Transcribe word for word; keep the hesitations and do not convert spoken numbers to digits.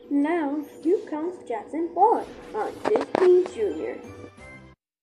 Now, here comes Jackson Boy on Disney Junior